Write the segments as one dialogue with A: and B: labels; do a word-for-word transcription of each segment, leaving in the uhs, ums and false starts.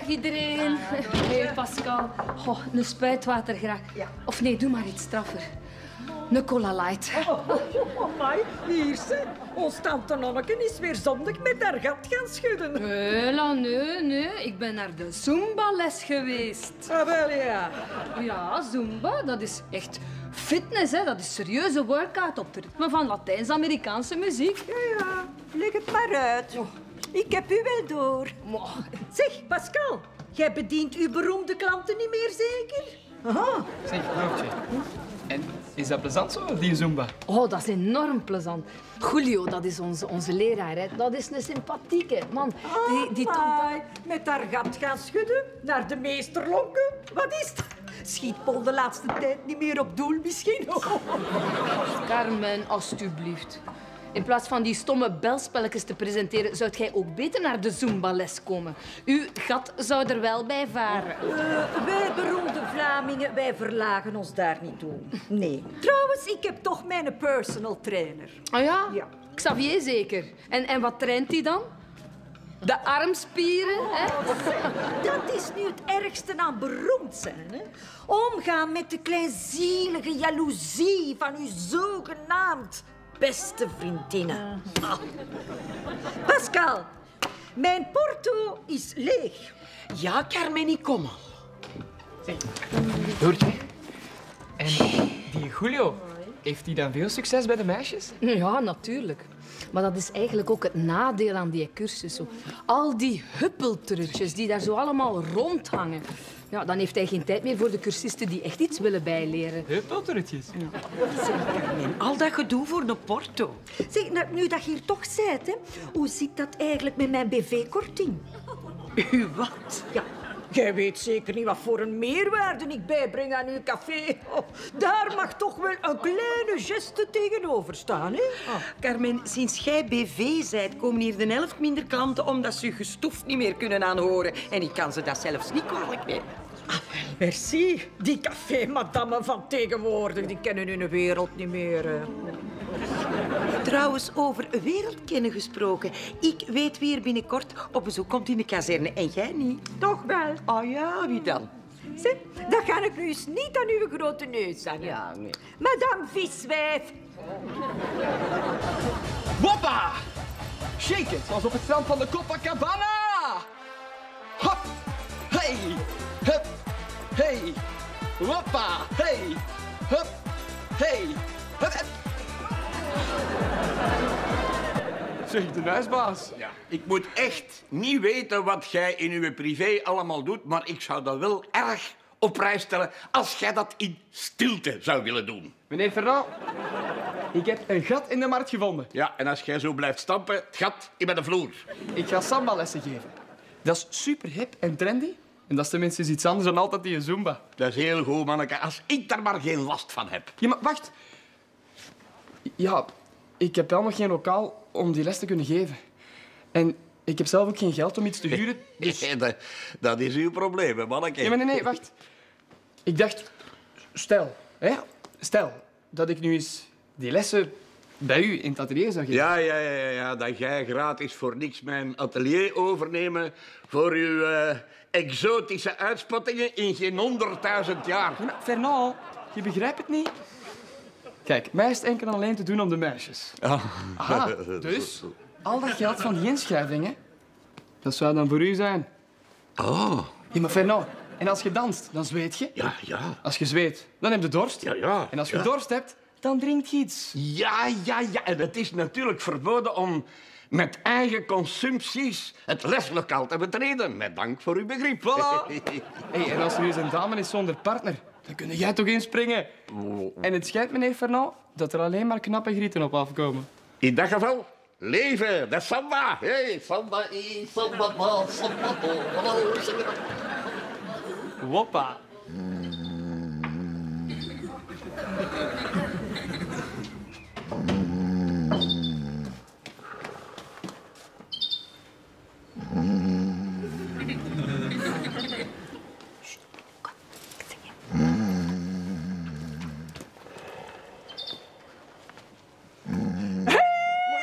A: iedereen. Hey Pascal. Oh, een spuitwater graag.
B: Ja.
A: Of nee, doe maar iets straffer. Een cola light.
B: Oh, amai, hier ze. Ons tante Nonneke is weer zondag met haar gat gaan schudden.
A: Hela, nee, nee. Ik ben naar de Zumba-les geweest.
B: Ah, wel ja.
A: Ja, Zumba, dat is echt fitness, hè. Dat is serieuze workout op het ritme van Latijns-Amerikaanse muziek.
B: Ja, ja, leg het maar uit. Ik heb u wel door. Zeg, Pascal, jij bedient uw beroemde klanten niet meer, zeker? Aha.
C: Zeg, Noortje. En is dat plezant zo, die Zumba?
A: Oh, dat is enorm plezant. Julio, dat is onze, onze leraar, hè. Dat is een sympathieke man. Die, die
B: Amai, met haar gat gaan schudden, naar de meester lonken. Wat is dat? Schiet Paul de laatste tijd niet meer op doel, misschien?
A: Carmen, alstublieft. In plaats van die stomme belspelletjes te presenteren, zou jij ook beter naar de Zumba-les komen. Uw gat zou er wel bij varen.
B: Uh, wij beroemde Vlamingen, wij verlagen ons daar niet toe. Nee. Trouwens, ik heb toch mijn personal trainer.
A: Oh ja?
B: Ja.
A: Xavier zeker. En, en wat traint hij dan? De armspieren, hè?
B: Dat is nu het ergste aan beroemd zijn. Hè? Omgaan met de kleinzielige jaloezie van uw zogenaamd beste vriendinnen. Ah. Pascal, mijn porto is leeg.
D: Ja, Carmen, ik kom al.
C: Zeg, Noortje. En die Julio, heeft hij dan veel succes bij de meisjes?
A: Ja, natuurlijk. Maar dat is eigenlijk ook het nadeel aan die cursus. Zo. Al die huppeltrutjes die daar zo allemaal rondhangen. Ja, dan heeft hij geen tijd meer voor de cursisten die echt iets willen bijleren.
C: Huppeltrutjes?
A: Ja.
D: Carmen, al dat gedoe voor een porto.
B: Zeg, nou, nu dat je hier toch bent, hè, hoe zit dat eigenlijk met mijn B V-korting?
D: U wat?
B: Ja, jij weet zeker niet wat voor een meerwaarde ik bijbreng aan uw café. Oh, daar mag toch wel een kleine geste tegenover staan, hè? Ah.
D: Carmen, sinds jij B V zijt, komen hier de helft minder klanten omdat ze je gestoef niet meer kunnen aanhoren. En ik kan ze dat zelfs niet kwalijk nemen.
B: Ah, merci. Die café-madammen van tegenwoordig, die kennen hun wereld niet meer. Hè.
D: Trouwens, over wereldkennen gesproken. Ik weet wie er binnenkort op bezoek komt in de kazerne en jij niet.
B: Toch wel.
D: Oh ja, wie dan?
B: Zeg, dat ga ik nu eens niet aan uw grote neus hangen.
D: Ja, nee.
B: Madame Viswijf.
C: Woppa! Shake it, zoals op het strand van de Copacabana! Hop! Hey! Hup! Hey! Woppa! Hey! Hup! Hey! Hup! hup. Zeg, de huisbaas.
E: Ja, ik moet echt niet weten wat jij in uw privé allemaal doet, maar ik zou dat wel erg op prijs stellen als jij dat in stilte zou willen doen.
C: Meneer Ferrand, ik heb een gat in de markt gevonden.
E: Ja, en als jij zo blijft stampen, het gat in de vloer.
C: Ik ga samba-lessen geven. Dat is super hip en trendy. En dat is tenminste iets anders dan altijd die Zumba.
E: Dat is heel goed, manneke, als ik daar maar geen last van heb.
C: Ja, maar wacht. Ja, ik heb wel nog geen lokaal om die les te kunnen geven. En ik heb zelf ook geen geld om iets te huren, dus...
E: dat, dat is uw probleem, hè, manneke.
C: Ja, maar nee, nee, wacht. Ik dacht, stel, hè, stel dat ik nu eens die lessen bij u in het atelier zou geven.
E: Ja, ja, ja, ja, ja, dat jij gratis voor niks mijn atelier overnemen voor uw uh, exotische uitspattingen in geen honderdduizend jaar.
C: Ja, maar Fernand, je begrijpt het niet. Kijk, mij is het enkel en alleen te doen om de meisjes.
E: Ja.
C: Aha, dus al dat geld van die inschrijvingen, dat zou dan voor u zijn.
E: Oh,
C: Ja, maar Fernand, en als je danst, dan zweet je.
E: ja, ja.
C: Als je zweet, dan heb je dorst.
E: Ja, ja.
C: En als je
E: ja.
C: dorst hebt, dan drinkt je iets.
E: Ja, ja, ja. En het is natuurlijk verboden om met eigen consumpties het leslokaal te betreden. Met dank voor uw begrip.
C: Voilà. Hey, en als er nu eens een dame is zonder partner, dan kun jij toch inspringen. En het schijnt, meneer Fernand, dat er alleen maar knappe grieten op afkomen.
E: In dat geval, leven de samba. Hey, samba, eh, samba, ma, samba, oh.
C: Woppa.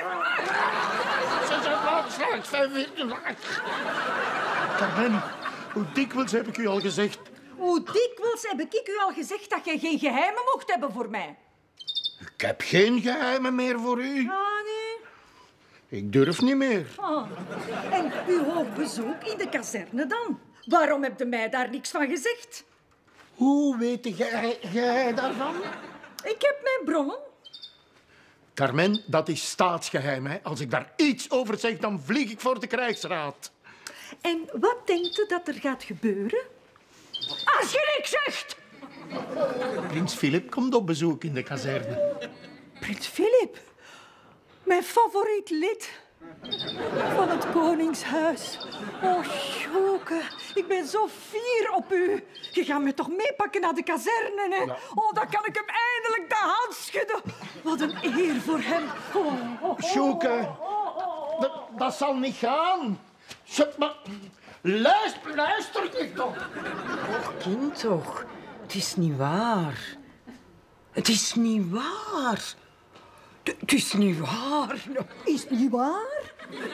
E: Carmen,
F: Hoe dikwijls heb ik u al gezegd?
B: Hoe dikwijls heb ik u al gezegd dat je geen geheimen mocht hebben voor mij?
F: Ik heb geen geheimen meer voor u.
B: Ah, nee.
F: Ik durf niet meer.
B: Ah. En uw hoogbezoek in de kazerne dan? Waarom heb je mij daar niks van gezegd?
F: Hoe weet jij, jij daarvan?
B: Ik heb mijn bronnen.
F: Carmen, dat is staatsgeheim. Hè? Als ik daar iets over zeg, dan vlieg ik voor de krijgsraad.
B: En wat denkt u dat er gaat gebeuren? Als je niks zegt!
F: Prins Philip komt op bezoek in de kazerne.
B: Prins Philip, mijn favoriet lid van het koningshuis. Oh, Sjoeke, ik ben zo fier op u. Je gaat me toch meepakken naar de kazerne, hè?
F: Ja.
B: Oh, dan kan ik hem eindelijk de hand schudden. Wat een eer voor hem. Oh, oh, oh.
F: Sjoeke, dat, dat zal niet gaan. Zet maar... Luister, luister toch.
D: Kind toch, het is niet waar. Het is niet waar. Het het is niet waar.
B: Is het niet waar?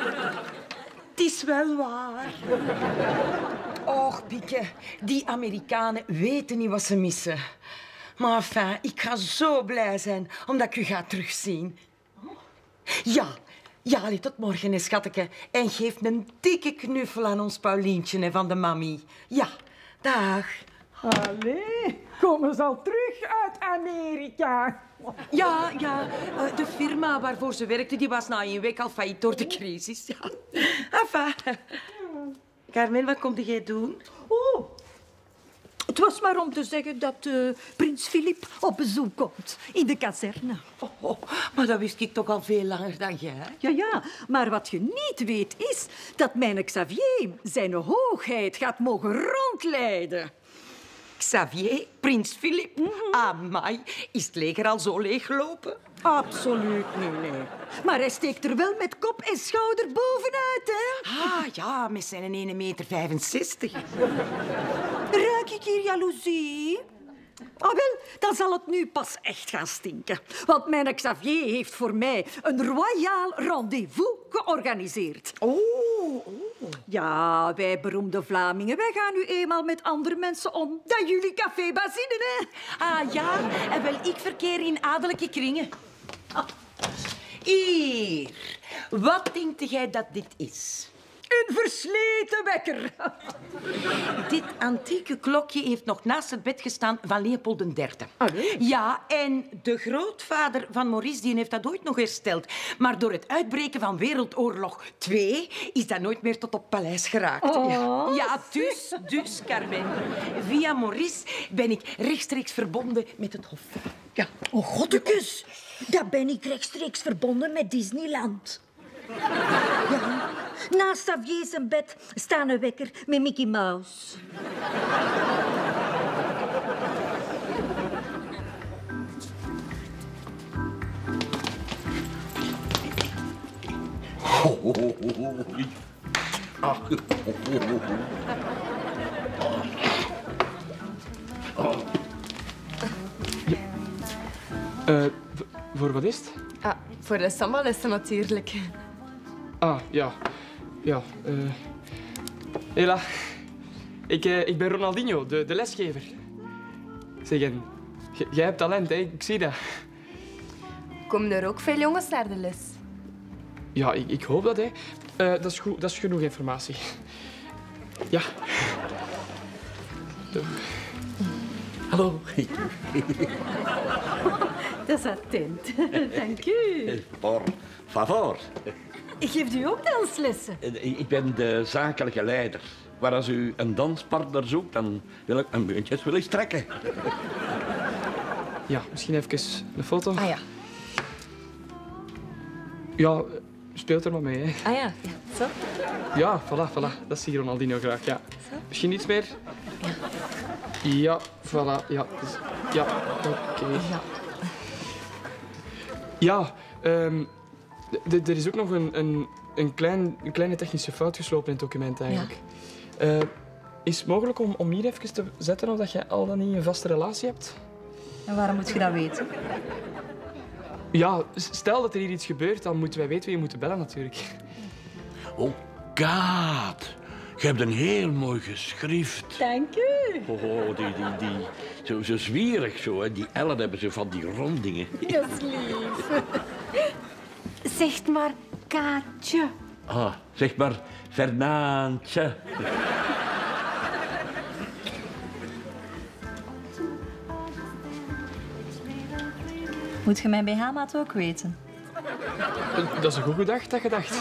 D: Het is wel waar. Och, Pieke, die Amerikanen weten niet wat ze missen. Maar enfin, ik ga zo blij zijn omdat ik u ga terugzien. Ja, ja, allee, tot morgen, hè, schatteke. En geef een dikke knuffel aan ons Paulientje hè, van de mammy. Ja, dag.
B: Allee, komen ze al terug uit Amerika?
D: Ja, ja, eh, de firma waarvoor ze werkte, die was na een week al failliet door de crisis. Ja. Enfin. Carmen, wat kom jij doen?
B: Oh, het was maar om te zeggen dat eh, prins Philip op bezoek komt in de kazerne.
D: Oh, oh, maar dat wist ik toch al veel langer dan jij.
B: Ja, ja, maar wat je niet weet is dat mijn Xavier zijn hoogheid gaat mogen rondleiden.
D: Xavier, prins Philip. Amai, is het leger al zo leeggelopen?
B: Absoluut niet, nee. Maar hij steekt er wel met kop en schouder bovenuit, hè?
D: Ah, ja, met zijn één meter vijfenzestig.
B: Ruik ik hier jaloezie? Ah, wel, dan zal het nu pas echt gaan stinken. Want mijn Xavier heeft voor mij een royaal rendezvous georganiseerd.
D: Oh, oh.
B: Ja, wij beroemde Vlamingen, wij gaan nu eenmaal met andere mensen om dan jullie café Basine, hè?
D: Ah, ja, en wel, ik verkeer in adellijke kringen. Ah. Hier, wat denkt jij dat dit is?
B: Een versleten wekker.
D: Dit antieke klokje heeft nog naast het bed gestaan van Leopold de derde.
B: Allee.
D: Ja, en de grootvader van Maurice die heeft dat ooit nog hersteld. Maar door het uitbreken van Wereldoorlog twee is dat nooit meer tot op paleis geraakt.
B: Oh.
D: Ja, ja dus, dus, Carmen. Via Maurice ben ik rechtstreeks verbonden met het hof. Ja.
B: Oh, goddekus. Dan ben ik rechtstreeks verbonden met Disneyland. Ja. Naast Xavier zijn bed staat een wekker met Mickey Mouse.
G: Uh, voor wat is het?
H: Ah, voor de sambalessen natuurlijk.
G: Ah, ja. Ja, eh... Uh... Hela. Ik, uh, ik ben Ronaldinho, de, de lesgever. Zeg, en... j- Jij hebt talent, hè? Ik zie dat.
H: Komen er ook veel jongens naar de les?
G: Ja, ik, ik hoop dat, hè. Uh, dat, is goed, dat is genoeg informatie. Ja. De...
E: Hallo.
B: Dat is attent. Dank u.
E: Por favor.
B: Geeft u ook danslessen?
E: Ik ben de zakelijke leider. Maar als u een danspartner zoekt, dan wil ik mijn beuntjes willen strekken.
G: Ja, misschien even een foto.
H: Ah ja.
G: Ja, speelt er maar mee, hè.
H: Ah ja, ja. Zo.
G: Ja, voilà, voilà. Dat zie Ronaldinho graag, ja. Misschien iets meer? Ja, voilà, ja. Dus, ja, oké.
H: Ja.
G: Ja, um, d- er is ook nog een, een, een, klein, een kleine technische fout geslopen in het document, eigenlijk. Ja. Uh, is het mogelijk om, om hier even te zetten of dat jij al dan niet een vaste relatie hebt?
H: En waarom moet je dat weten?
G: Ja, stel dat er hier iets gebeurt, dan moeten wij weten wie je moet bellen, natuurlijk.
E: Oh, God. je hebt een heel mooi geschrift.
B: Dank u.
E: Oh, oh, die, die, die, zo, zo zwierig zo, hè. Die Ellen hebben ze van die rondingen.
B: Dat is lief. Zeg maar Kaatje.
E: Ah, zeg maar Fernandje.
B: Moet je mijn B H-maat ook weten?
G: Dat is een goed gedacht, dat gedacht.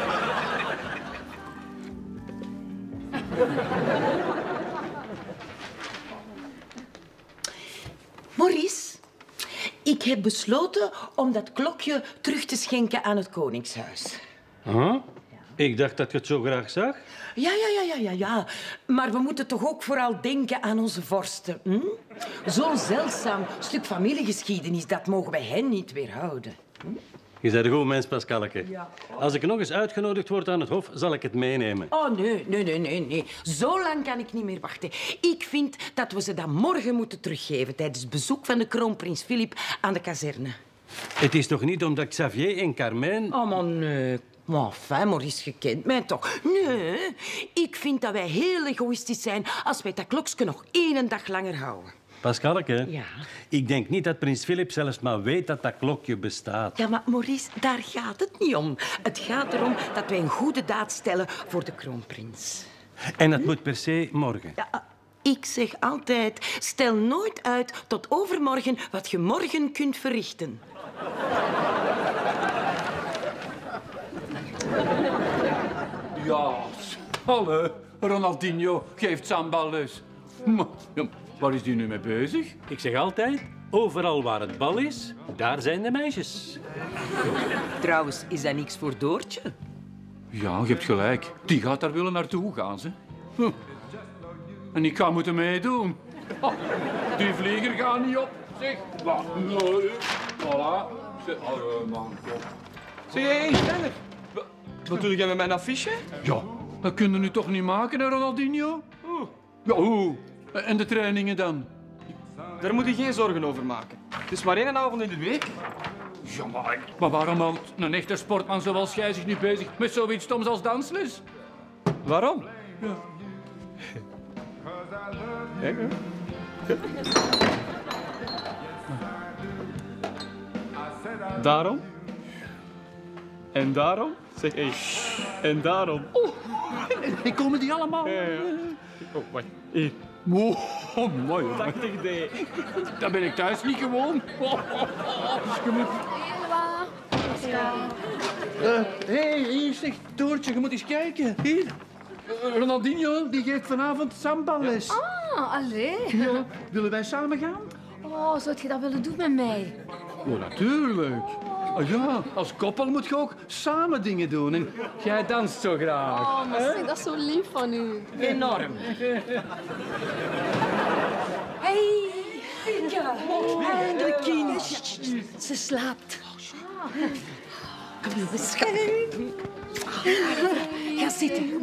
D: Maurice, ik heb besloten om dat klokje terug te schenken aan het Koningshuis.
I: Huh? Ik dacht dat je het zo graag zag.
D: Ja, ja, ja, ja, ja, ja. Maar we moeten toch ook vooral denken aan onze vorsten. Hm? Zo'n zeldzaam stuk familiegeschiedenis, dat mogen wij hen niet weerhouden.
I: Je bent een goed mens, Pascaleke. Als ik nog eens uitgenodigd word aan het hof, zal ik het meenemen.
D: Oh, nee, nee, nee, nee, nee. Zo lang kan ik niet meer wachten. Ik vind dat we ze dat morgen moeten teruggeven tijdens het bezoek van de kroonprins Filip aan de kazerne.
I: Het is toch niet omdat Xavier en Carmen...
D: Oh, man, nee. Maar enfin, Maurice, je kent mij toch? Nee, ik vind dat wij heel egoïstisch zijn als wij dat klokje nog één dag langer houden.
I: Pascaleke,
D: Ja?
I: ik denk niet dat prins Filip zelfs maar weet dat dat klokje bestaat.
D: Ja, maar Maurice, daar gaat het niet om. Het gaat erom dat wij een goede daad stellen voor de kroonprins.
I: En dat moet per se morgen.
D: Ja, ik zeg altijd, stel nooit uit tot overmorgen wat je morgen kunt verrichten.
J: Ja, hallo. Ronaldinho geeft sambal-les. Maar, ja, waar is die nu mee bezig?
I: Ik zeg altijd, overal waar het bal is, daar zijn de meisjes.
D: Trouwens, is dat niks voor Doortje?
J: Ja, je hebt gelijk. Die gaat daar willen naartoe gaan, ze. Hm. En ik ga moeten meedoen. Oh, die vlieger gaat niet op. Zeg, wat? Nee. Voilà. Zeg, hallo, man, kom.
C: Zeg, hé, hey, Stenner. Wat, wat doe jij met mijn affiche?
J: Ja, dat kun je nu toch niet maken, hè, Ronaldinho?
C: Oeh,
J: Ja, hoe? En de trainingen dan?
C: daar moet je geen zorgen over maken. Het is maar één avond in de week.
J: Ja, maar, maar waarom houdt een echte sportman zoals jij zich nu bezig met zoiets stoms als dansles?
C: Waarom?
J: Ja.
C: Kijk, hè. Daarom. En daarom. Zeg, hé. En daarom.
J: En komen die allemaal?
C: Ja, ja. Oh, wacht. Hier.
J: Oh, oh, mooi. hoor.
C: tachtig D.
J: Dat ben ik thuis niet gewoon. Oh, oh, oh. Je moet... Hé, hey, hier zegt Doortje, je moet eens kijken. Hier. Uh, Ronaldinho, die geeft vanavond sambales.
A: Ah, allee.
J: Ja, willen wij samen gaan?
A: Oh, zou je dat willen doen met mij?
J: Oh, natuurlijk. Oh, ja, als koppel moet je ook samen dingen doen. En jij danst zo graag.
A: Oh, maar zeg, dat is zo lief van u.
D: Enorm.
A: Hey, ja. Eindelijk kind. Ze slaapt.
D: Kom, schat. Ga zitten.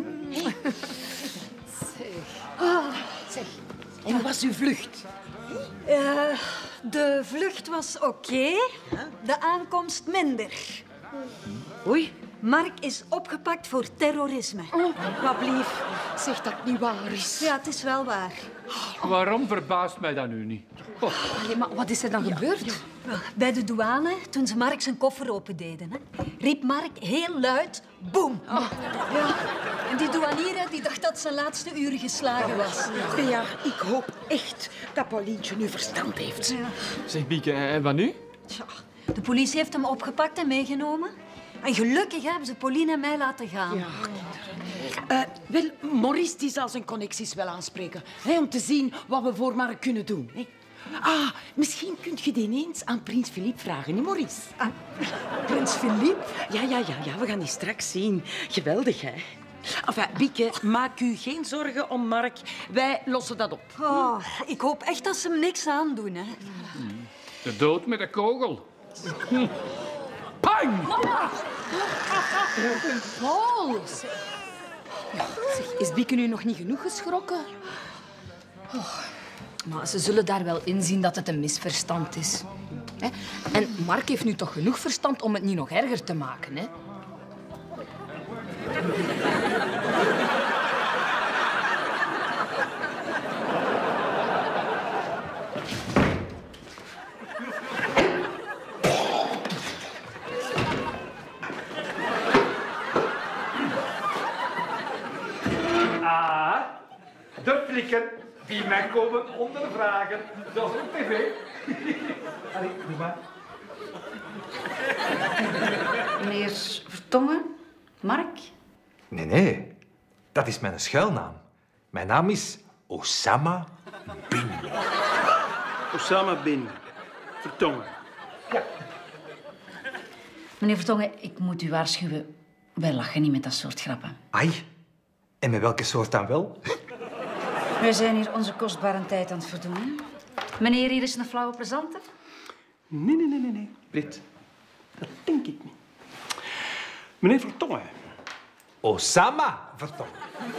D: Zeg, en hoe was uw vlucht?
B: Uh, de vlucht was oké, de aankomst minder.
D: Oei.
B: Mark is opgepakt voor terrorisme.
A: Wat blief. Zeg dat het niet waar is.
B: Ja, het is wel waar.
J: Waarom verbaast mij dat nu niet? Oh,
A: Allee, maar wat is er dan gebeurd?
B: Bij de douane, toen ze Mark zijn koffer opendeden, hè, riep Mark heel luid, boem. Ja. En die douanier die dacht dat zijn laatste uur geslagen was.
D: Ja, ik hoop echt dat Paulientje nu verstand heeft.
B: Ja.
G: Zeg, Bieke, en wat nu?
B: Tja, de politie heeft hem opgepakt en meegenomen. En gelukkig hebben ze Pauline en mij laten gaan.
D: Uh, wel, Maurice die zal zijn connecties wel aanspreken. Hè, om te zien wat we voor Mark kunnen doen. Hè. Ah, misschien kunt je die ineens aan prins Philippe vragen, niet Maurice?
B: Ah, prins Philippe?
D: Ja, ja, ja, ja, we gaan die straks zien. Geweldig, hè? Enfin, Bieke, maak u geen zorgen om Mark. Wij lossen dat op.
B: Oh, ik hoop echt dat ze hem niks aandoen. Hè.
J: de dood met een kogel. Pang!
A: Paul. Zeg. Zeg, is Bieke nu nog niet genoeg geschrokken? Oh, maar ze zullen daar wel inzien dat het een misverstand is. Hè? En Mark heeft nu toch genoeg verstand om het niet nog erger te maken, hè?
K: komen ondervragen. Dat is op tv. Allee, doe maar.
B: Meneer Vertongen? Mark?
L: Nee, nee. Dat is mijn schuilnaam. Mijn naam is Osama Bin.
J: Osama Bin Vertongen.
B: Ja. Meneer Vertongen, ik moet u waarschuwen. Wij lachen niet met dat soort grappen.
L: Ai. En met welke soort dan wel?
B: Wij zijn hier onze kostbare tijd aan het verdoen. Hè? Meneer, hier is een flauwe plezante.
J: Nee, nee, nee, nee, nee. Brit, dat denk ik niet. Meneer Vertongen.
L: Osama Vertongen.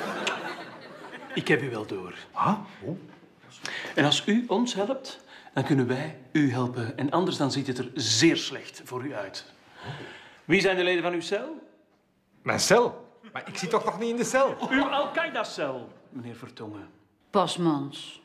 J: Ik heb u wel door.
L: Ah? Oh.
J: En als u ons helpt, dan kunnen wij u helpen. En anders dan ziet het er zeer slecht voor u uit. Wie zijn de leden van uw cel?
L: Mijn cel? Maar ik zit toch nog niet in de cel?
J: Uw Al-Qaeda-cel, meneer Vertongen.
B: Pasmans.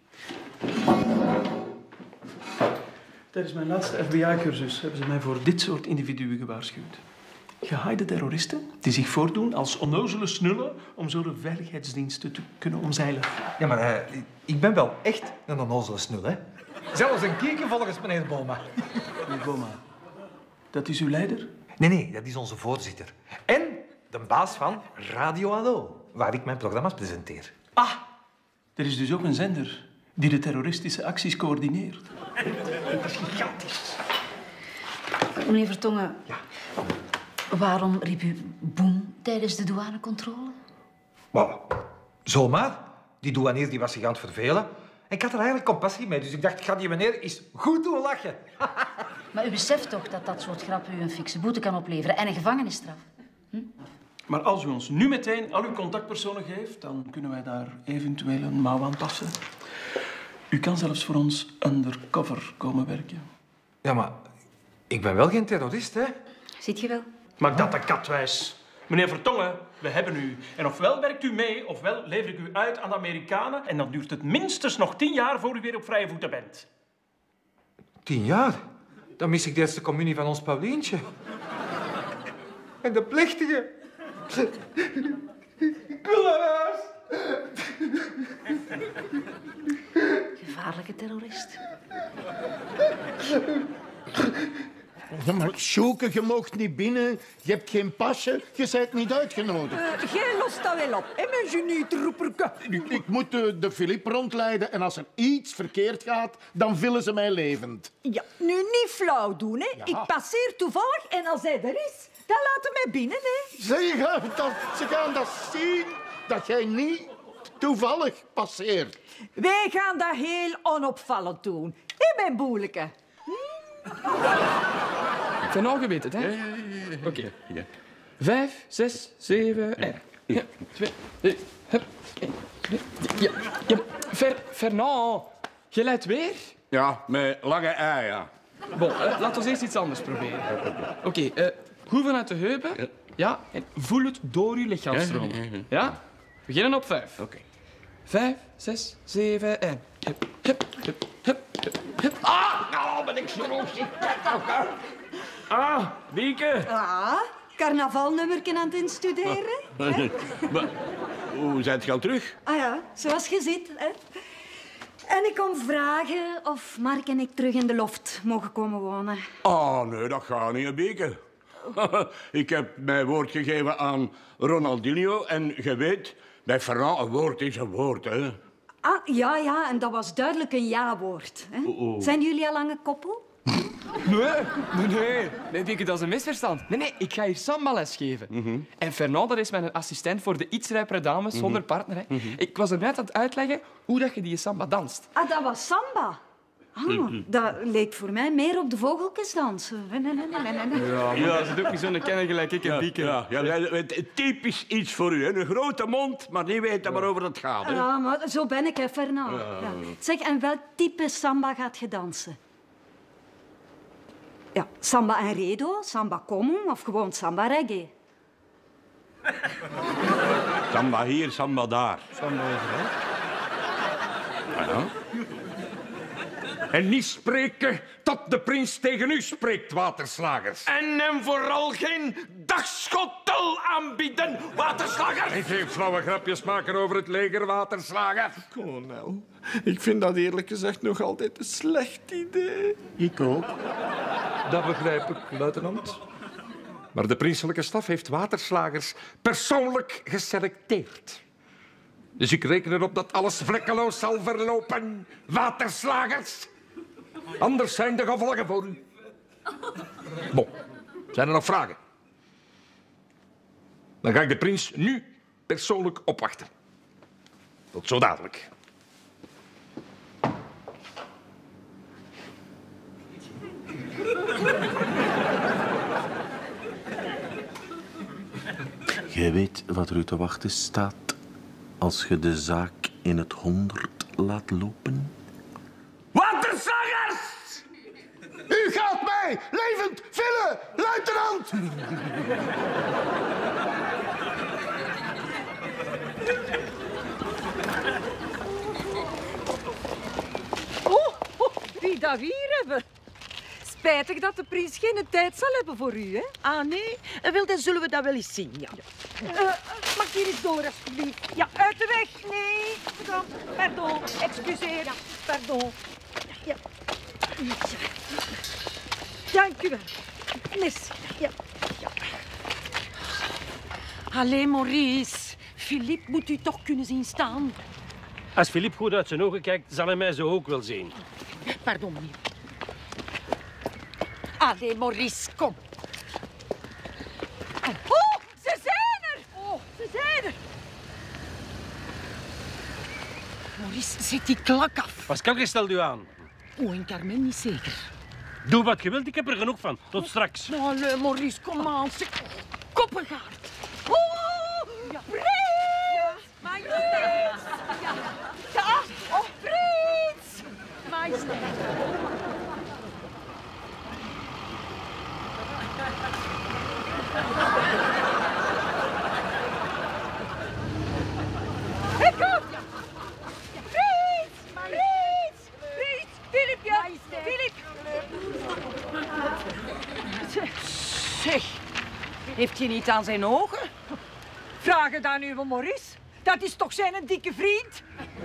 J: Tijdens mijn laatste F B I-cursus hebben ze mij voor dit soort individuen gewaarschuwd. Gehaaide terroristen die zich voordoen als onnozele snullen om zo de veiligheidsdiensten te kunnen omzeilen.
L: Ja, maar uh, ik ben wel echt een onnozele snul, hè? Zelfs een kieken volgens meneer Boma.
J: Meneer Boma, dat is uw leider?
L: Nee, nee, dat is onze voorzitter. En de baas van Radio Hallo, waar ik mijn programma's presenteer.
J: Ah, er is dus ook een zender die de terroristische acties coördineert. Dat is gigantisch.
B: Meneer Vertongen, ja. Waarom riep u boem tijdens de douanecontrole?
L: Wow. Zomaar. Die douanier die was zich aan het vervelen. En ik had er eigenlijk compassie mee, dus ik dacht, ik ga die meneer eens goed doen lachen.
B: Maar u beseft toch dat dat soort grappen u een fikse boete kan opleveren en een gevangenisstraf? Hm?
J: Maar als u ons nu meteen al uw contactpersonen geeft, dan kunnen wij daar eventueel een mouw aan passen. U kan zelfs voor ons undercover komen werken.
L: Ja, maar ik ben wel geen terrorist, hè?
B: Ziet je wel?
J: Maak dat de kat wijs. Meneer Vertongen, we hebben u. En ofwel werkt u mee, ofwel lever ik u uit aan de Amerikanen. En dan duurt het minstens nog tien jaar voor u weer op vrije voeten bent.
L: Tien jaar? Dan mis ik de eerste communie van ons Paulientje. En de plechtige. Ik wil naar huis.
B: Gevaarlijke terrorist.
F: Ja, maar Sjoeke, je mocht niet binnen. Je hebt geen pasje. Je bent niet uitgenodigd.
B: Uh, jij lost dat wel op, hè, mijn genietroeperke.
F: Ik, ik moet de, de Philippe rondleiden en als er iets verkeerd gaat, dan vullen ze mij levend.
B: Ja, nu niet flauw doen, hè.
F: Ja.
B: Ik passeer toevallig en als hij er is, dan laten mij binnen, hè.
F: Ze gaan, dat, ze gaan dat zien, dat jij niet toevallig passeert.
B: Wij gaan dat heel onopvallend doen. Hé, mijn boeleke.
G: Ik ben al geweten, hè?
E: Ja, ja, ja. ja.
G: Oké.
E: Okay. Ja.
G: Vijf, zes, zeven, en... Ja, twee, drie, hup, één, twee, ja, ja. Fer, Fernand, je leidt weer?
E: Ja, met lange ei, ja.
G: Bon, uh, laten we eerst iets anders proberen. Oké, okay, uh, goed vanuit de heupen. Ja. Ja, en voel het door je lichaamstroom. Ja, ja, ja. Ja? We beginnen op vijf.
E: Oké. Okay.
G: Vijf, zes, zeven, en... Hup, hup, hup, hup, hup, hup.
E: Ah, nou ben ik zo roosig.
J: Ah, Bieke.
B: Ah, carnavalnummerken aan het instuderen.
E: Maar, hoe zijt je al terug?
B: Ah ja, zoals je ziet. Hè. En ik kom vragen of Mark en ik terug in de loft mogen komen wonen.
E: Oh, nee, dat gaat niet, een Bieke. Ik heb mijn woord gegeven aan Ronaldinho en je weet, bij Ferrand, een woord is een woord, hè.
B: Ah, ja, ja, en dat was duidelijk een ja-woord. Hè.
E: Oh, oh.
B: Zijn jullie al lang een koppel?
G: Nee, nee, nee. Nee, Bieke, dat is een misverstand. Nee, nee, ik ga hier sambales geven. Mm-hmm. En Fernand, dat is mijn assistent voor de iets rijpere dames mm-hmm. zonder partner. Hè. Mm-hmm. Ik was er net aan het uitleggen hoe dat je die samba danst.
B: Ah, dat was samba. Oh, dat leek voor mij meer op de vogeltjes dansen. Nee, nee, nee, nee, nee.
G: Ja, maar ja. Dat is ook niet zo'n kenner gelijk ik en
E: ja,
G: Bieke.
E: Ja, ja, typisch iets voor u, hè. Een grote mond, maar niet weten waarover het gaat. Hè.
B: Ja, maar zo ben ik, hè, Fernand. Ja. Ja. Zeg, en welk type samba gaat je dansen? Ja, samba en redo, samba comum of gewoon samba reggae?
E: Samba hier, samba daar.
G: Samba over,
E: hè? Ja. En niet spreken tot de prins tegen u spreekt, waterslagers.
K: En hem vooral geen
E: dagschotel aanbieden, waterslager.
M: En geen flauwe grapjes maken over het leger, waterslager.
K: Kolonel, ik vind dat eerlijk gezegd nog altijd een slecht idee.
M: Ik ook. Dat begrijp ik, luitenant. Maar de prinselijke staf heeft waterslagers persoonlijk geselecteerd. Dus ik reken erop dat alles vlekkeloos zal verlopen, waterslagers. Anders zijn de gevolgen voor u. Bon, zijn er nog vragen? Dan ga ik de prins nu persoonlijk opwachten. Tot zo dadelijk.
N: Jij weet wat er u te wachten staat als je de zaak in het honderd laat lopen?
E: Waterslagers!
F: U gaat mij levend villen, luitenant!
B: Oh, oh, wie dat we hier hebben. Spijtig dat de prins geen tijd zal hebben voor u, hè?
D: Ah, nee? Wel, dan zullen we dat wel eens zien, ja.
B: Uh, mag hier eens door, alsjeblieft? Ja, uit de weg. Nee, pardon, pardon. Excuseer. Ja, pardon. Ja. Ja. Dank u wel. Merci. Ja. Ja.
D: Allee, Maurice. Philippe moet u toch kunnen zien staan.
I: Als Philippe goed uit zijn ogen kijkt, zal hij mij zo ook wel zien.
D: Pardon, meneer. Allee, Maurice, kom.
B: Oh, ze zijn er! Oh, ze zijn er!
D: Maurice, zet die klak af.
I: Pascal, stel u aan.
D: Oh, en Carmen niet zeker.
I: Doe wat je wilt, ik heb er genoeg van. Tot straks.
D: Oh, allee, Maurice, kom aan. Koppengaard.
B: Oh, ja. Prins! Majesteit! Ja. Ja, oh, prins! Majesteit. Ik kom! Prins! Prins! Prins! Filip, ja! Filip!
D: Zeg, heeft hij niet aan zijn ogen?
B: Vraag het aan uw Maurice. Dat is toch zijn een dikke vriend?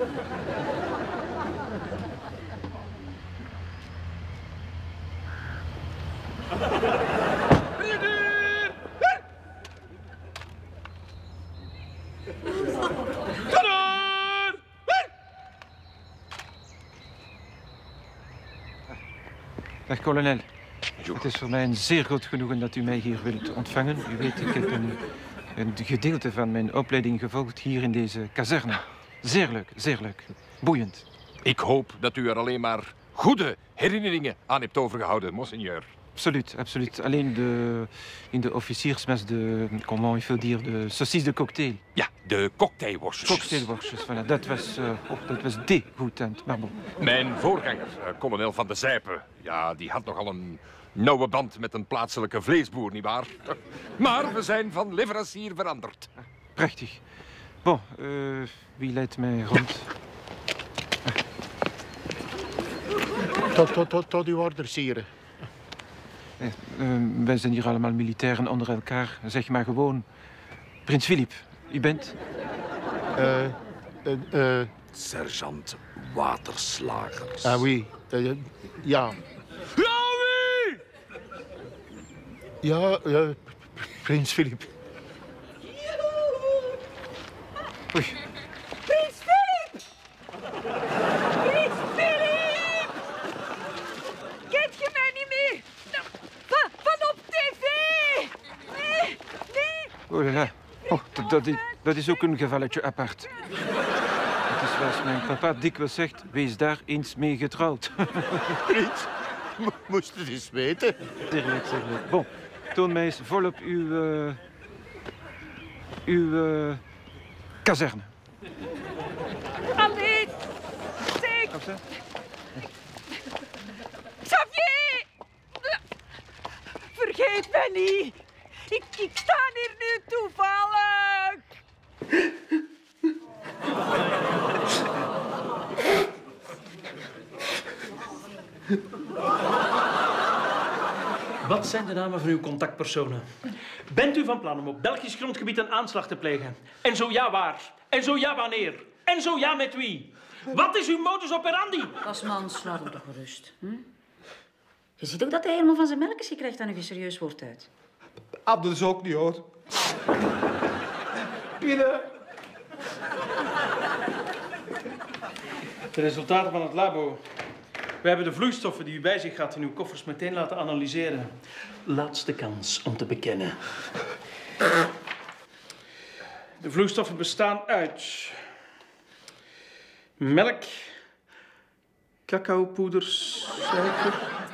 O: Dag, kolonel. Het is voor mij een zeer groot genoegen dat u mij hier wilt ontvangen. U weet, ik heb een, een gedeelte van mijn opleiding gevolgd hier in deze kazerne. Zeer leuk, zeer leuk. Boeiend.
M: Ik hoop dat u er alleen maar goede herinneringen aan hebt overgehouden, monseigneur.
O: Absoluut, absoluut. Alleen de, in de officiersmes de, comment il faut dire, de saucisse de cocktail.
M: Ja, de cocktailworstjes.
O: Cocktailworstjes, voilà. Dat was, uh, oh, dat was dégoûtant, maar bon.
M: Mijn voorganger, uh, kolonel Van de Zijpe, ja, die had nogal een nauwe band met een plaatselijke vleesboer, nietwaar? Maar we zijn van leverancier veranderd.
O: Prachtig. Bon, uh, wie leidt mij rond?
F: Tot, tot, tot, tot uw orders, sire.
O: Ja, uh, wij zijn hier allemaal militairen onder elkaar. Zeg maar gewoon. Prins Philippe, u bent?
F: Uh, uh, uh.
N: Sergeant Waterslagers.
F: Ah, oui. Uh, ja.
E: Ja, wie?
F: Ja, uh, Prins Philippe.
O: Oei.
B: Prins Philippe! Prins Philippe! Kent je mij niet meer? Van, van op tv! Nee, nee!
O: Oh, ja. Oh, dat, dat, is, dat is ook een gevalletje apart. Het is zoals mijn papa dikwijls zegt, wees daar eens mee getrouwd.
F: Prins, moest het eens weten.
O: Zeer leuk, zeer leuk. Bon, toon mij eens volop uw... Uh, uw... Uh, kazerne.
B: Allee, zeg! Xavier! Vergeet mij niet. Ik, ik sta hier nu toevallig.
P: Wat zijn de namen van uw contactpersonen? Bent u van plan om op Belgisch grondgebied een aanslag te plegen? En zo ja, waar? En zo ja, wanneer? En zo ja, met wie? Wat is uw modus operandi?
B: Pasmans, laat hem toch gerust. Hm? Je ziet ook dat hij helemaal van zijn melkjes gekregen dan een serieus woord uit.
L: Abdel is ook niet, hoor. Binnen.
P: De resultaten van het labo. We hebben de vloeistoffen die u bij zich had in uw koffers meteen laten analyseren. Laatste kans om te bekennen. De vloeistoffen bestaan uit melk, cacaopoeders, suiker,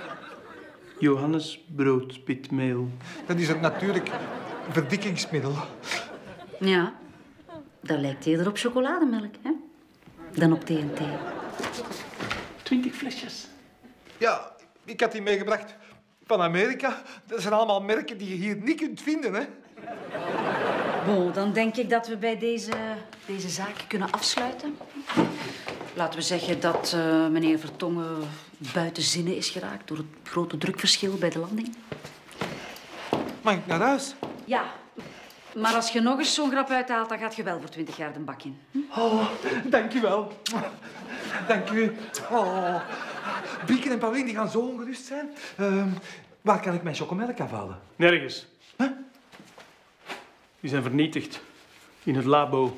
P: Johannesbroodpitmeel.
L: Dat is een natuurlijk verdikkingsmiddel.
B: Ja, dat lijkt eerder op chocolademelk, hè? Dan op T N T.
P: Twintig flesjes.
L: Ja, ik had die meegebracht van Amerika. Dat zijn allemaal merken die je hier niet kunt vinden, hè?
B: Bon, dan denk ik dat we bij deze, deze zaak kunnen afsluiten. Laten we zeggen dat uh, meneer Vertongen buiten zinnen is geraakt door het grote drukverschil bij de landing.
L: Mag ik naar huis?
B: Ja, maar als je nog eens zo'n grap uithaalt, dan gaat je wel voor twintig jaar de bak in. Hm?
L: Oh, dank u wel. Dank u. Oh. Bieken en Paulien die gaan zo ongerust zijn. Uh, waar kan ik mijn chocomelk afhalen?
P: Nergens. Huh? Die zijn vernietigd. In het labo.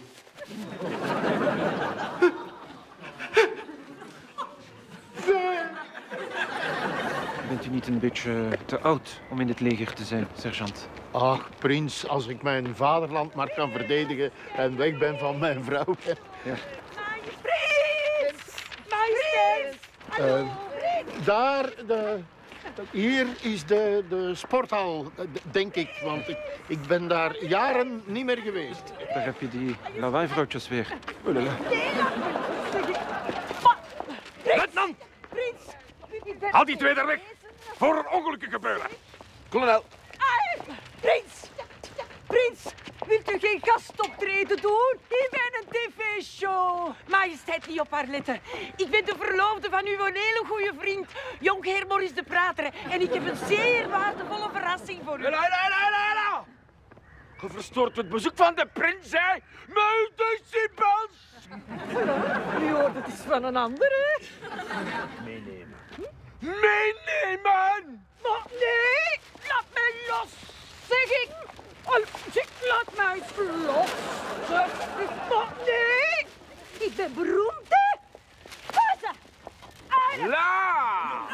O: Bent u niet een beetje te oud om in het leger te zijn, sergeant?
F: Ach, prins, als ik mijn vaderland maar kan verdedigen en weg ben van mijn vrouw.
O: Ja.
Q: Prins! Majesteit!
F: Uh, daar, de, hier is de, de sporthal, denk ik, want ik, ik ben daar jaren niet meer geweest.
O: Daar heb je die lawaai-vrouwtjes weer.
K: Luitenant!
Q: Prins!
K: Haal die twee daar weg, voor er ongelukken gebeuren.
C: Kolonel.
Q: Prins! Prins! Wilt u geen gastoptreden doen in mijn tv-show? Majesteit, niet op haar letten. Ik ben de verloofde van uw hele goede vriend, Jonkheer Maurice de Prater. En ik heb een zeer waardevolle verrassing voor u.
K: La, la, la, la, la. Je verstoort het bezoek van de prins, hè? Met de Sibels!
Q: Nu hoort het is van een ander, hè?
K: Meenemen. Meenemen!
Q: Maar nee! Laat mij los, zeg ik! Oh, zeg, laat mij eens los! Maar nee! Ik ben beroemd, hè? Passen!
K: La!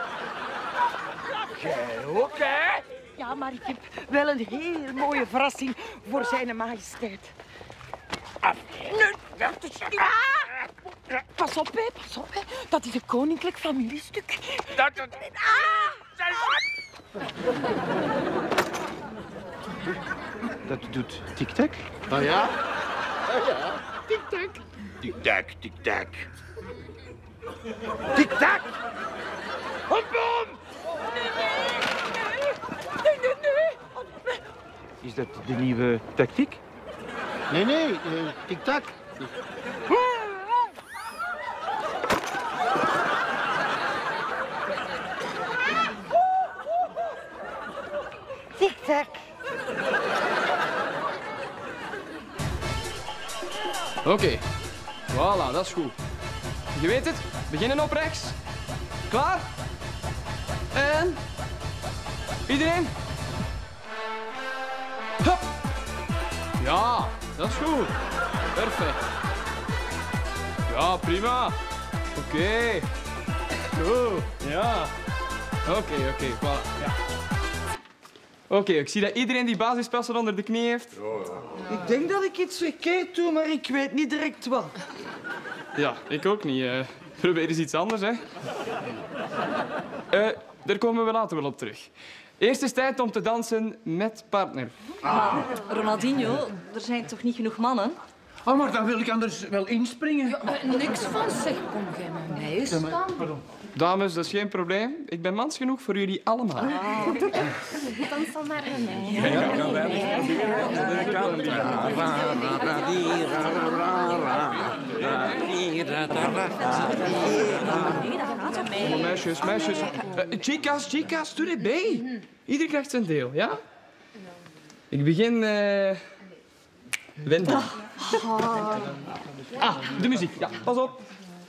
K: Jij ook, hè?
Q: Ja, maar ik heb wel een heel mooie verrassing voor zijn majesteit. Nee, dat is... Ja! Pas op, hè, pas op, hè. Dat is een koninklijk familiestuk.
K: Dat... dat...
Q: Ah!
O: Dat doet tic-tac?
F: Ah ja? Ah ja, tic-tac.
K: Tic-tac, tic-tac. Tic-tac! Hop, hop!
Q: Nee, nee, nee.
O: Is dat de nieuwe tactiek?
F: Nee, nee, uh, tic-tac.
Q: Tic-tac.
G: Oké, okay. Voilà, dat is goed. Je weet het, beginnen op rechts. Klaar? En... Iedereen? Hup! Ja, dat is goed. Perfect. Ja, prima. Oké. Okay. Goed, ja. Oké, okay, oké, okay. Voilà. Ja. Oké, okay, ik zie dat iedereen die basispassen onder de knie heeft.
D: Ik denk dat ik iets verkeerd doe, maar ik weet niet direct wat.
G: Ja, ik ook niet. Uh, probeer eens iets anders, hè. Uh, daar komen we later wel op terug. Eerst is tijd om te dansen met partner.
R: Ah. Ronaldinho, er zijn toch niet genoeg mannen?
J: Oh, maar dan wil ik anders wel inspringen.
A: Ja, uh, niks van, zeg. Kom jij met mij eens staan?
J: Pardon.
G: Dames, dat is geen probleem. Ik ben mans genoeg voor jullie allemaal.
R: Ah. Dans dan maar met mij.
G: Ja, ja, kan wel. meisjes, meisjes. Uh, chicas, chicas, doe dit bij. Iedereen krijgt zijn deel, ja? Ik begin... Uh... Wendy. Ah, de muziek. Ja, pas op.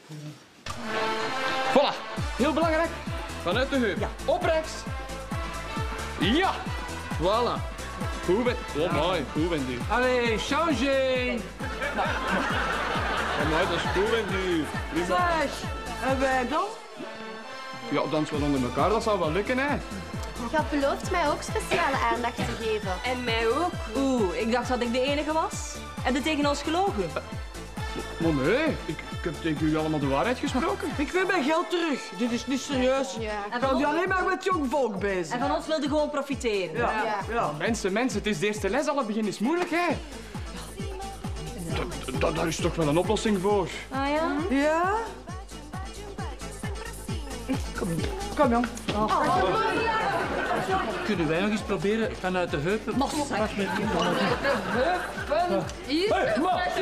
G: Voilà. Heel belangrijk. Vanuit de heup. Ja. Op rechts. Ja. Voilà. Goed ben... Oh, mooi. Goed bent u.
J: Allee, changé.
G: Ja, mooi, dat is goed bent u.
Q: Zeg, en wij dan?
G: Ja, dansen we onder elkaar. Dat zou wel lukken, hè.
H: Je had beloofd mij ook speciale aandacht te geven.
R: En mij ook. Oeh, ik dacht dat ik de enige was. Heb je tegen ons gelogen?
G: Maar nee, ik, ik heb tegen u allemaal de waarheid gesproken.
Q: Ik wil mijn geld terug. Dit is niet serieus.
R: Ja.
Q: Ik hou je alleen maar met jong volk bezig.
R: En van ons wilde gewoon profiteren.
Q: Ja. Ja. Ja.
G: Mensen, mensen, het is de eerste les. Al het begin is moeilijk, hè. Da, daar is toch wel een oplossing voor.
R: Ah ja?
Q: Ja? Kom, kom jong.
R: Oh.
J: Kunnen wij nog eens proberen vanuit de heupen?
R: Mos.
A: Heupen. Hier.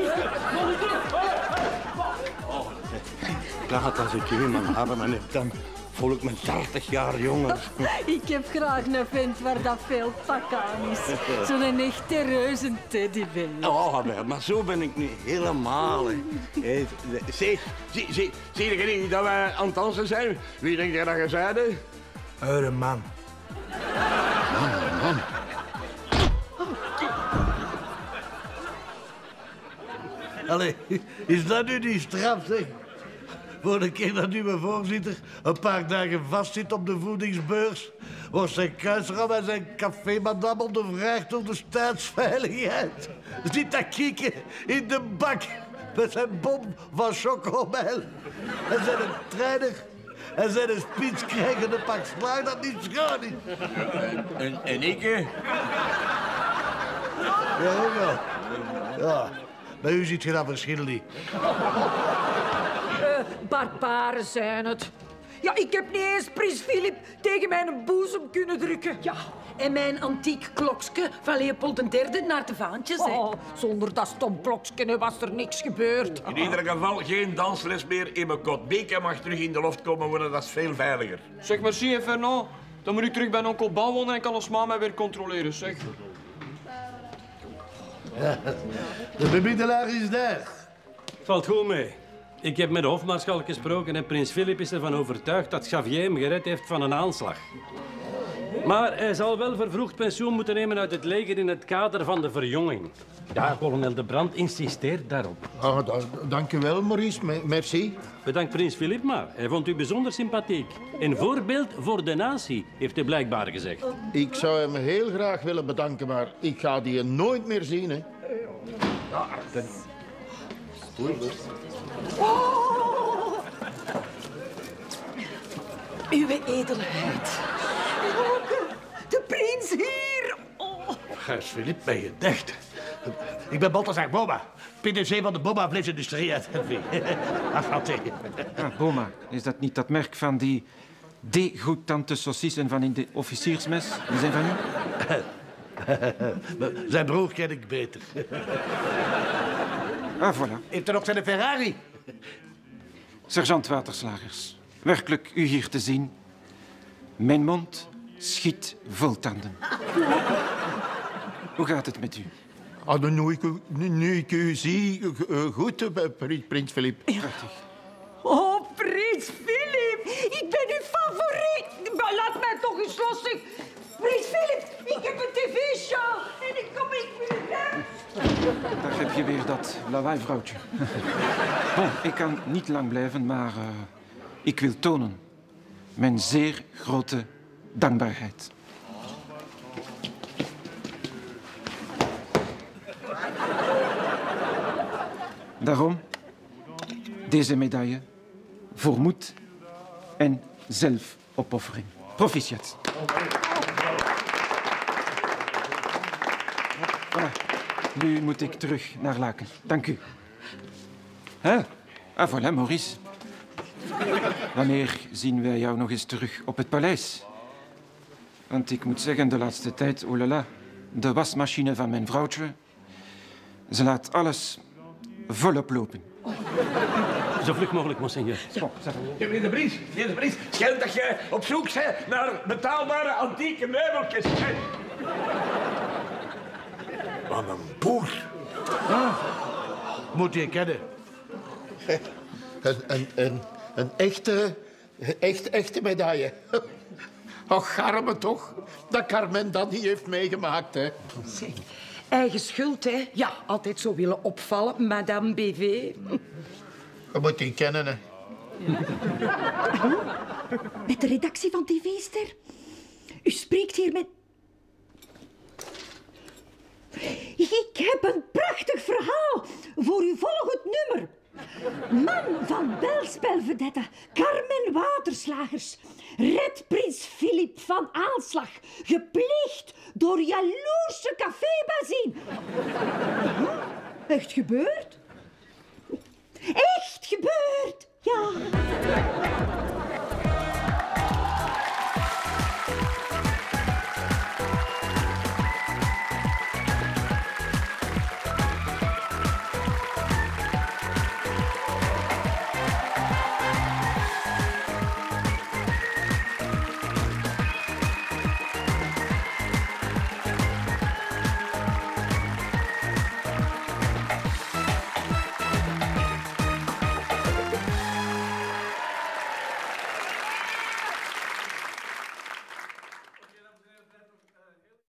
N: Praat als ik u in mijn armen heb, dan voel ik me dertig jaar jonger.
Q: Ik heb graag een vent waar dat veel pak aan is. Zo'n echte reuze teddybeer.
N: Oh, maar, maar zo ben ik nu helemaal. Hè. Hey, zie, zie, zie, zie je niet dat wij aan het dansen zijn? Wie denk je dat je zei?
K: Eure man.
N: Man, man.
S: Allee, is dat nu die straf, zeg? Voor de keer dat uw voorzitter een paar dagen vastzit op de voedingsbeurs, wordt zijn kuisram en zijn café-madame ondervraagd door de staatsveiligheid. Zit dat kieken in de bak met zijn bom van chocomel. En zijn een trainer en zijn een spits krijgen een pak slaag dat niet schoon is.
E: En, en ik, hè?
S: Ja, ook wel. Ja, bij u ziet je dat verschil niet.
B: Uh, barbaren zijn het. Ja, ik heb niet eens Prins Philip tegen mijn boezem kunnen drukken. Ja, en mijn antiek klokske van Leopold derde naar de vaantjes. Oh, zonder dat stom klokske was er niks gebeurd.
E: In ieder geval geen dansles meer in mijn kot. Beke mag terug in de loft komen worden, dat is veel veiliger.
G: Zeg, merci, hè, Fernand. Dan moet ik terug bij onkel Ban wonen en kan ons ma mij weer controleren, zeg.
S: Ja, de bemiddelaar is daar.
I: Valt goed mee. Ik heb met de hofmaarschalk gesproken en prins Philip is ervan overtuigd dat Xavier hem gered heeft van een aanslag. Maar hij zal wel vervroegd pensioen moeten nemen uit het leger in het kader van de verjonging. Ja, kolonel De Brandt insisteert daarop.
F: Oh, da dank u wel, Maurice. Me merci.
I: Bedankt prins Philip maar. Hij vond u bijzonder sympathiek. Een voorbeeld voor de natie, heeft hij blijkbaar gezegd.
F: Ik zou hem heel graag willen bedanken, maar ik ga die nooit meer zien, hè.
S: Ja, dan...
B: Oh. Uw edelheid. De prins hier. Oh.
S: Gijs Philip, ben je dicht? Ik ben Balthazar Boma, P D C van de Boma Vleesindustrie uit Henry. Afraté.
O: Ah, Boma, is dat niet dat merk van die dégoûtante saucissen van in de officiersmes? Die zijn van u?
S: Zijn broer ken ik beter.
O: Ah, voilà.
S: Heeft er nog zijn Ferrari?
O: Sergeant Waterslagers, werkelijk u hier te zien. Mijn mond schiet vol tanden. Hoe gaat het met u?
F: Ah, nu, ik, nu, nu ik u zie, uh, goed, uh, prins Philip.
O: Prachtig.
B: Oh, prins Philip, ik ben uw favoriet. Maar laat mij toch eens los, zeg. Prins Philip, ik heb een tv-show en ik kom ik weer naar.
O: Daar heb je weer dat lawaai-vrouwtje. Bon, ik kan niet lang blijven, maar uh, ik wil tonen mijn zeer grote dankbaarheid. Daarom deze medaille voor moed en zelfopoffering. Proficiat. Voilà. Nu moet ik terug naar Laken. Dank u. Hè? Ah, voilà, Maurice. Wanneer zien wij jou nog eens terug op het paleis? Want ik moet zeggen, de laatste tijd, oh la la, de wasmachine van mijn vrouwtje, ze laat alles volop lopen.
I: Zo vlug mogelijk, monseigneur.
E: Ja, meneer de Bries, meneer de Bries. Schijnt dat jij op zoek bent naar betaalbare antieke meubeltjes.
S: Wat een boer. Ah, moet je kennen.
F: Een, een, een, een echte, echt, echte medaille. Och, garme toch, dat Carmen dat niet heeft meegemaakt, hè.
D: Zeg, eigen schuld, hè. Ja, altijd zo willen opvallen, madame B V.
F: Je moet die kennen, hè.
B: Met de redactie van T V-ster. U spreekt hier met... Ik heb een prachtig verhaal voor uw volgend nummer. Man van belspelvedette Carmen Waterslagers redt prins Filip van aanslag, gepleegd door jaloerse cafébazin. Echt gebeurd? Echt gebeurd, ja.